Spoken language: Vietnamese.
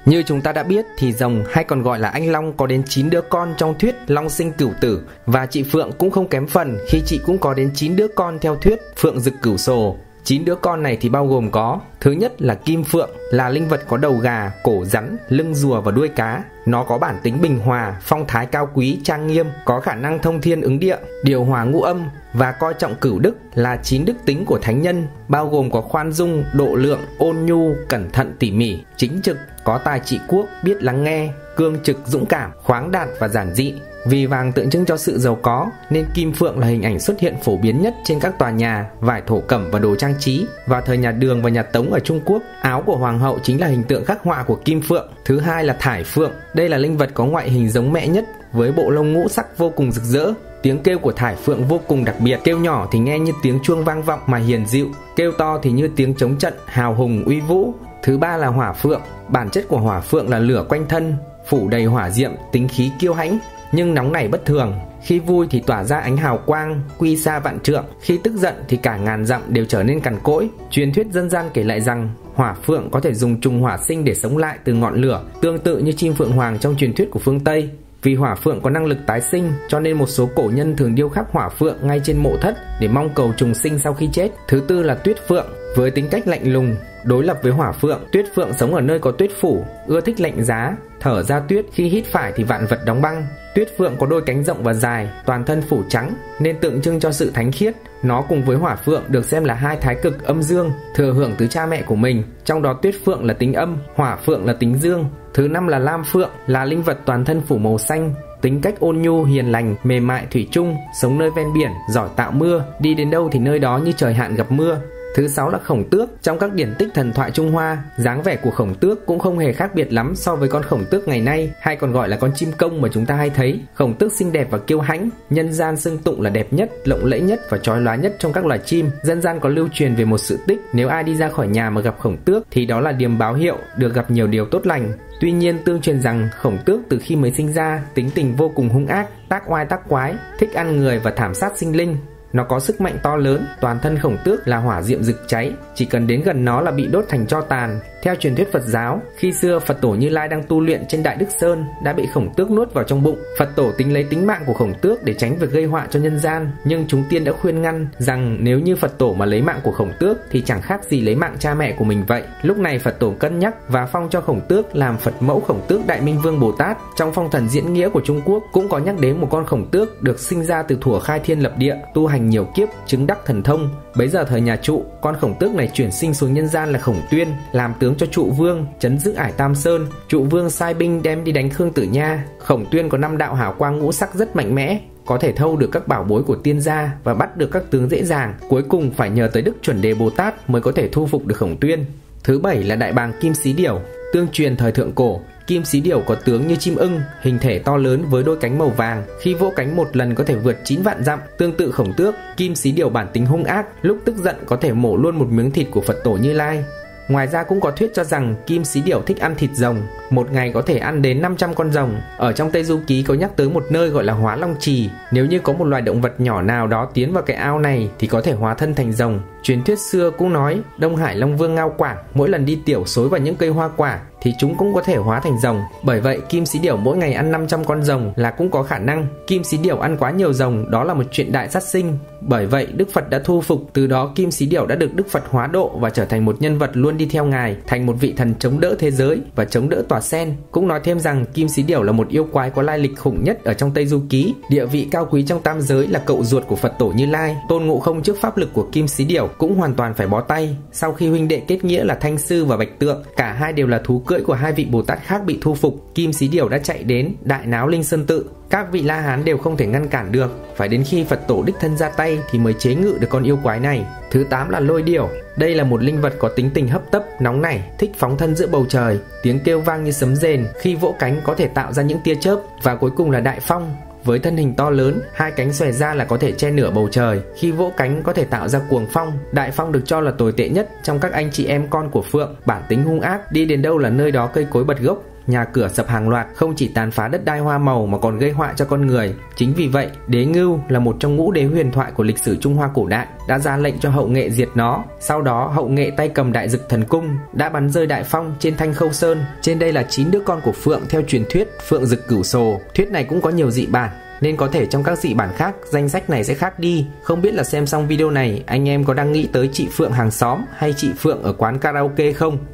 Như chúng ta đã biết thì rồng hay còn gọi là anh long có đến 9 đứa con trong thuyết long sinh cửu tử, và chị Phượng cũng không kém phần khi chị cũng có đến 9 đứa con theo thuyết Phượng Dực Cửu Sồ. 9 đứa con này thì bao gồm có: thứ nhất là Kim Phượng, là linh vật có đầu gà, cổ rắn, lưng rùa và đuôi cá. Nó có bản tính bình hòa, phong thái cao quý, trang nghiêm, có khả năng thông thiên ứng địa, điều hòa ngũ âm và coi trọng cửu đức, là 9 đức tính của thánh nhân, bao gồm có khoan dung, độ lượng, ôn nhu, cẩn thận tỉ mỉ, chính trực, có tài trị quốc, biết lắng nghe, cương trực, dũng cảm, khoáng đạt và giản dị. Vì vàng tượng trưng cho sự giàu có nên Kim Phượng là hình ảnh xuất hiện phổ biến nhất trên các tòa nhà, vải thổ cẩm và đồ trang trí. Vào thời nhà Đường và nhà Tống ở Trung Quốc, áo của hoàng hậu chính là hình tượng khắc họa của Kim Phượng. Thứ hai là Thải Phượng, đây là linh vật có ngoại hình giống mẹ nhất với bộ lông ngũ sắc vô cùng rực rỡ. Tiếng kêu của Thải Phượng vô cùng đặc biệt, kêu nhỏ thì nghe như tiếng chuông vang vọng mà hiền dịu, kêu to thì như tiếng chống trận hào hùng uy vũ. Thứ ba là Hỏa Phượng, bản chất của Hỏa Phượng là lửa quanh thân, phủ đầy hỏa diệm, tính khí kiêu hãnh nhưng nóng nảy bất thường. Khi vui thì tỏa ra ánh hào quang, quy xa vạn trượng, khi tức giận thì cả ngàn dặm đều trở nên cằn cỗi. Truyền thuyết dân gian kể lại rằng Hỏa Phượng có thể dùng trùng hỏa sinh để sống lại từ ngọn lửa, tương tự như chim phượng hoàng trong truyền thuyết của phương Tây. Vì Hỏa Phượng có năng lực tái sinh cho nên một số cổ nhân thường điêu khắc Hỏa Phượng ngay trên mộ thất để mong cầu trùng sinh sau khi chết. Thứ tư là Tuyết Phượng, với tính cách lạnh lùng, đối lập với Hỏa Phượng, Tuyết Phượng sống ở nơi có tuyết phủ, ưa thích lạnh giá, thở ra tuyết, khi hít phải thì vạn vật đóng băng. Tuyết Phượng có đôi cánh rộng và dài, toàn thân phủ trắng nên tượng trưng cho sự thánh khiết. Nó cùng với Hỏa Phượng được xem là hai thái cực âm dương, thừa hưởng từ cha mẹ của mình, trong đó Tuyết Phượng là tính âm, Hỏa Phượng là tính dương. Thứ năm là Lam Phượng, là linh vật toàn thân phủ màu xanh, tính cách ôn nhu, hiền lành, mềm mại, thủy chung, sống nơi ven biển, giỏi tạo mưa, đi đến đâu thì nơi đó như trời hạn gặp mưa. Thứ sáu là Khổng Tước. Trong các điển tích thần thoại Trung Hoa, dáng vẻ của Khổng Tước cũng không hề khác biệt lắm so với con khổng tước ngày nay, hay còn gọi là con chim công mà chúng ta hay thấy. Khổng Tước xinh đẹp và kiêu hãnh, nhân gian xưng tụng là đẹp nhất, lộng lẫy nhất và chói lóa nhất trong các loài chim. Dân gian có lưu truyền về một sự tích, nếu ai đi ra khỏi nhà mà gặp Khổng Tước thì đó là điềm báo hiệu được gặp nhiều điều tốt lành. Tuy nhiên tương truyền rằng Khổng Tước từ khi mới sinh ra tính tình vô cùng hung ác, tác oai tác quái, thích ăn người và thảm sát sinh linh. Nó có sức mạnh to lớn, toàn thân Khổng Tước là hỏa diệm rực cháy, chỉ cần đến gần nó là bị đốt thành tro tàn. Theo truyền thuyết Phật giáo, khi xưa Phật tổ Như Lai đang tu luyện trên Đại Đức Sơn đã bị Khổng Tước nuốt vào trong bụng. Phật tổ tính lấy tính mạng của Khổng Tước để tránh việc gây họa cho nhân gian, nhưng chúng tiên đã khuyên ngăn rằng nếu như Phật tổ mà lấy mạng của Khổng Tước thì chẳng khác gì lấy mạng cha mẹ của mình vậy. Lúc này Phật tổ cân nhắc và phong cho Khổng Tước làm Phật mẫu Khổng Tước Đại Minh Vương Bồ Tát. Trong phong thần diễn nghĩa của Trung Quốc cũng có nhắc đến một con khổng tước được sinh ra từ thuở khai thiên lập địa, tu hành nhiều kiếp, chứng đắc thần thông. Bấy giờ thời nhà Trụ, con khổng tước này chuyển sinh xuống nhân gian là Khổng Tuyên, làm tướng cho Trụ Vương trấn giữ Ải Tam Sơn. Trụ Vương sai binh đem đi đánh Khương Tử Nha. Khổng Tuyên có 5 đạo hào quang ngũ sắc rất mạnh mẽ, có thể thâu được các bảo bối của tiên gia và bắt được các tướng dễ dàng. Cuối cùng phải nhờ tới Đức Chuẩn Đề Bồ Tát mới có thể thu phục được Khổng Tuyên. Thứ bảy là Đại Bàng Kim Xí Điểu. Tương truyền thời thượng cổ, Kim Xí Điểu có tướng như chim ưng, hình thể to lớn với đôi cánh màu vàng, khi vỗ cánh một lần có thể vượt 9 vạn dặm. Tương tự Khổng Tước, Kim Xí Điểu bản tính hung ác, lúc tức giận có thể mổ luôn một miếng thịt của Phật tổ Như Lai. Ngoài ra cũng có thuyết cho rằng Kim Xí Điểu thích ăn thịt rồng, một ngày có thể ăn đến 500 con rồng. Ở trong Tây Du Ký có nhắc tới một nơi gọi là Hóa Long Trì, nếu như có một loài động vật nhỏ nào đó tiến vào cái ao này thì có thể hóa thân thành rồng. Truyền thuyết xưa cũng nói Đông Hải Long Vương Ngao Quảng mỗi lần đi tiểu xối vào những cây hoa quả thì chúng cũng có thể hóa thành rồng. Bởi vậy Kim Xí Điểu mỗi ngày ăn 500 con rồng là cũng có khả năng. Kim Xí Điểu ăn quá nhiều rồng đó là một chuyện đại sát sinh. Bởi vậy Đức Phật đã thu phục, từ đó Kim Xí Điểu đã được Đức Phật hóa độ và trở thành một nhân vật luôn đi theo Ngài, thành một vị thần chống đỡ thế giới và chống đỡ Tòa Sen. Cũng nói thêm rằng Kim Xí Điểu là một yêu quái có lai lịch khủng nhất ở trong Tây Du Ký, địa vị cao quý trong tam giới, là cậu ruột của Phật tổ Như Lai. Tôn Ngộ Không trước pháp lực của Kim Xí Điểu cũng hoàn toàn phải bó tay. Sau khi huynh đệ kết nghĩa là Thanh Sư và Bạch Tượng, cả hai đều là thú cưỡi của hai vị Bồ Tát khác bị thu phục, Kim Xí Điểu đã chạy đến đại náo Linh Sơn Tự. Các vị La Hán đều không thể ngăn cản được, phải đến khi Phật tổ đích thân ra tay thì mới chế ngự được con yêu quái này. Thứ 8 là Lôi Điểu. Đây là một linh vật có tính tình hấp tấp, nóng nảy, thích phóng thân giữa bầu trời, tiếng kêu vang như sấm rền, khi vỗ cánh có thể tạo ra những tia chớp. Và cuối cùng là Đại Phong. Với thân hình to lớn, hai cánh xòe ra là có thể che nửa bầu trời, khi vỗ cánh có thể tạo ra cuồng phong. Đại Phong được cho là tồi tệ nhất trong các anh chị em con của Phượng, bản tính hung ác, đi đến đâu là nơi đó cây cối bật gốc. nhà cửa sập hàng loạt, không chỉ tàn phá đất đai hoa màu mà còn gây họa cho con người. Chính vì vậy, Đế Ngưu là một trong ngũ đế huyền thoại của lịch sử Trung Hoa cổ đại, đã ra lệnh cho Hậu Nghệ diệt nó. Sau đó, Hậu Nghệ tay cầm Đại Dực Thần Cung đã bắn rơi Đại Phong trên Thanh Khâu Sơn. Trên đây là 9 đứa con của Phượng theo truyền thuyết Phượng Dực Cửu Sồ. Thuyết này cũng có nhiều dị bản, nên có thể trong các dị bản khác danh sách này sẽ khác đi. Không biết là xem xong video này anh em có đang nghĩ tới chị Phượng hàng xóm hay chị Phượng ở quán karaoke không?